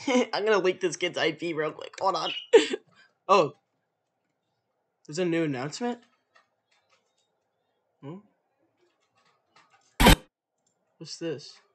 I'm gonna leak this kid's IP real quick. Hold on. Oh, there's a new announcement? Hmm? What's this?